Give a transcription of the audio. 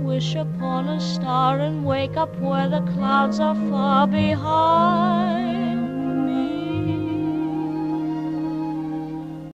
wish upon a star and wake up where the clouds are far behind.